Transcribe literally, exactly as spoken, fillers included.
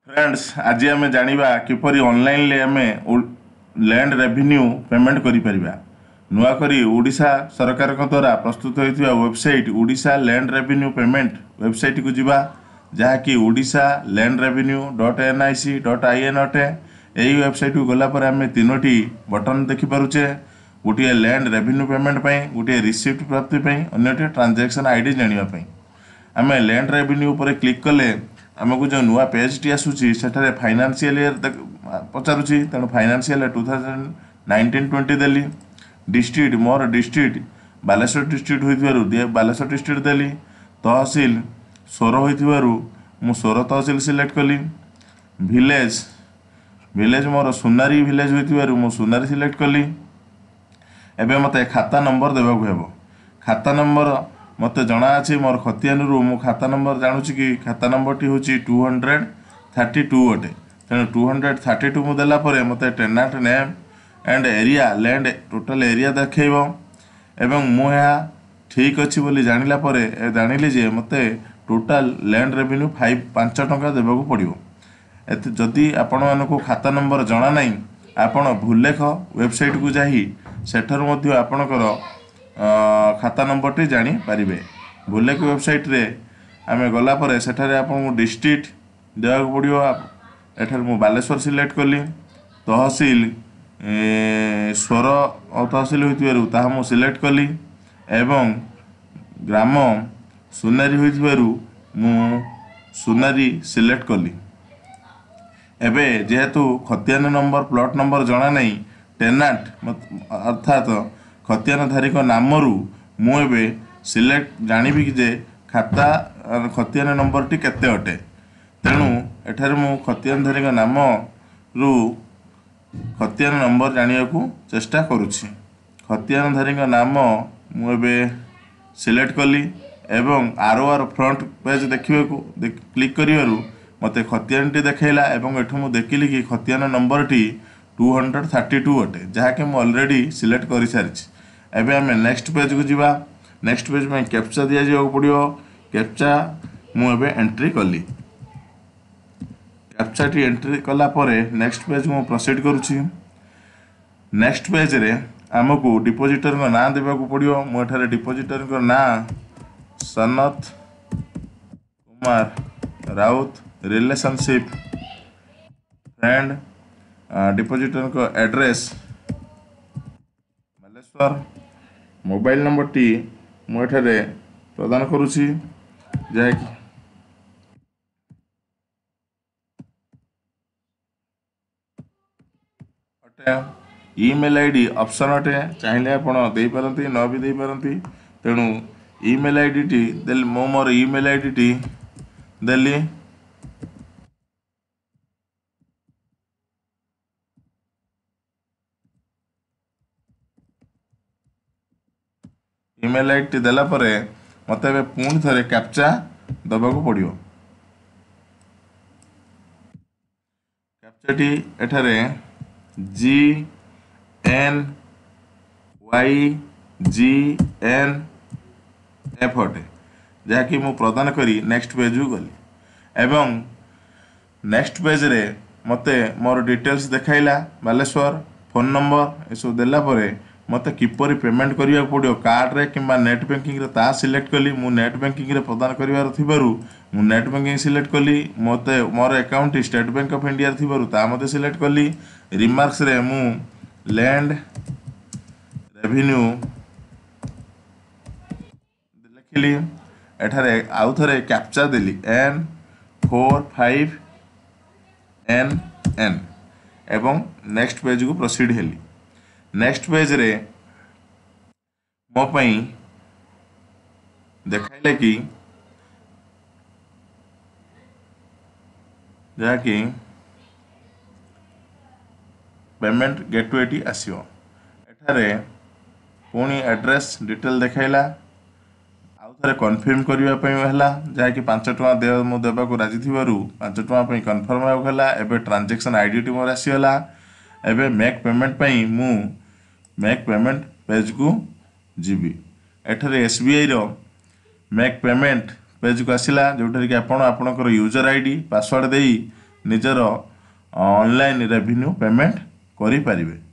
Friends आज आम जाना किपरि ऑनलाइन आम लैंड रेवेन्यू पेमेंट करि परिबा। नुआ करी ओडिशा सरकार द्वारा प्रस्तुत होइतिबा website Odisha land revenue payment website को जिबा जहाँकि Odisha land revenue dot N I C dot I N अटे। यही वेबसाइट को गला पर आम तीनोटी बटन देखिपारे। गोटे लैंड रेवेन्यू पेमेंट पाई, गोटे रिसीप्ट प्राप्ति पाई, अन्यटे ट्रांजैक्शन आईडी जानापी। आम लैंड रेवेन्यू पर क्लिक कले आमको जो नुआ पेज टी आसूसी सेठारे फाइनेंशियल ईयर पचारुची। तेणु financial two thousand nineteen twenty देली। डिस्ट्रिक्ट मोर डिस्ट्रिक्ट बालेश्वर डिस्ट्रिक्ट होइथिबारु बालेश्वर डिस्ट्रिक्ट देली। तहसील सोर होइथिबारु मु सोर तहसील सिलेक्ट कली। विलेज विलेज मोर सुनारी विलेज होइथिबारु मु सुनारी सिलेक्ट कली। एबे मते खाता नंबर देबाकू हेबो। खाता नंबर मते जना अछि मोर खतियानरु मु खाता नंबर जानुछि कि खाता नंबर टी होछि टू हंड्रेड थर्टी टू अटे। तेणु टू हंड्रेड थर्टी टू मु देला परे मते tenant name and area land total area देखैबो। एवं मु या ठीक अछि बोली जानिला परे जानिली जे मते टोटल लैंड रेवेन्यू फाइव पांच टंका देबाकू पड़िबो। एते जदि आपण मानको खाता नंबर जना नाही आपण भूलेख वेबसाइट को जाही सेठर मध्य आपणकर खाता नंबर टी जानी पारिबे। भूलेख वेबसाइट रे आमे गला परे सेठारे आपन डिस्ट्रिक्ट देबाकू पड़िबो। एठार मु बालेश्वर सिलेक्ट कली। तहसील स्वर तहसील होइतिबारु ताहा मु सिलेक्ट कली एवं ग्राम सुनारी होइतिबारु मु सुनारी सिलेक्ट कली। एबे जेहेतु खतियान नंबर प्लॉट नंबर जना नहीं टेनांट अर्थात खतियानधारी नामरू मु एबे सिलेक्ट जानिबी कि जे खाता खतियान नंबर टी केते अटे। तेणु एठारे मु खतियानधारी नाम रु खतियान नंबर जानिया को चेष्टा करुछि। खतियानधारी नाम मु एबे सिलेक्ट कली एवं आर आर फ्रंट पेज देखिबे को क्लिक करिवारु मते खतियान टी देखैला एवं एठु मु देखिली कि खतियान नंबर टी टू हंड्रेड थर्टी टू अटे जहाँकि मु ऑलरेडी सिलेक्ट कर सारी। एबे आमे नेक्स्ट पेज को जिबा। नेक्स्ट पेज में कैप्चा दिया जाऊ पड़ियो। कैप्चा मु एबे एंट्री कली। कैप्चा टी एंट्री कला परे नेक्स्ट पेज मु प्रोसीड करूची। नेक्स्ट पेज रे आमको डिपोजिटर को नाम देबाकू पड़ियो। मु एठारे डिपोजिटर को नाम Sanat Kumar Raut relationship friend depositor को एड्रेस बालेश्वर मोबाइल नंबर टी मु एठारे प्रदान करूची जहाँकि अटे। ईमेल आईडी ऑप्शन अटे चाहिए आपण दे पारंती न भी दे पारंती। तेणु ईमेल आईडी टी देल मो मोर ईमेल आईडी टी देली। ईमेल आईडी देला परे मते बे पुणी थरे कैप्चा दबाकू पड़ियो। कैप्चा टी एठारे G N Y G N F अटे जहाँकि मु प्रदान करी नेक्स्ट पेज को गली। एवं नेक्स्ट पेज रे मते मोर डिटेल्स देखाइला बालेश्वर फोन नंबर एसो देला परे मते किपरि पेमेंट करिया पड़ियो कार्ड रे किंबा नेट बैंकिंग रे ता सिलेक्ट कली। मु नेट बैंकिंग रे प्रदान करिवार थिबारु मु नेट बैंकिंग सिलेक्ट कली। मते मोर account State Bank of India थिबारु ता मते सिलेक्ट कली। रिमार्क्स रे मु लैंड रेवेन्यू लिखिली। एठारे आउ थरे कैप्चा देली N four five N N एवं नेक्स्ट पेज को प्रोसीड हेली। नेक्स्ट पेज रे मो पई देखाइले कि जहाँकि पेमेंट गेटवे टी आसियो। एठारे पुणी एड्रेस डिटेल देखाइला आउ थरे कन्फर्म करिवा पई हला जहाँकि पांच टका दे मु देबाकू राजी थिबारु पांच टका पई कन्फर्म होला। एबे ट्रांजैक्शन आईडी टी मोर आसीला। एबे मेक पेमेंट पई मु मेक पेमेंट पेज को जीबी। एठारे एसबीआई रो मेक पेमेंट पेज को आसिला जोठारे कि आपण आपणकर यूजर आईडी पासवर्ड देई ନିଜର ଅନଲାଇନ୍ रेवेन्यू पेमेंट करि पारिबे।